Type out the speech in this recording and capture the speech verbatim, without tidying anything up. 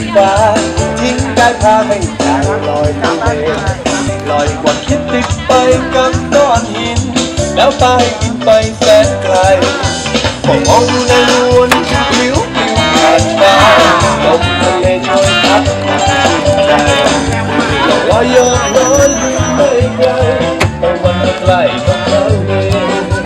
ฟ้าทิ้งกายพาให้ใจลอยไปลอยความคิดติดไปกับก้อนหินแล้วไปกินไปแสนไกลผมมองดูในนวลวิววิวผ่านฟ้าลมทะเลช่วยพัดใจลอยโยกลอยอยู่ไม่ไกลแต่วันใกล้ก็เข้าเอง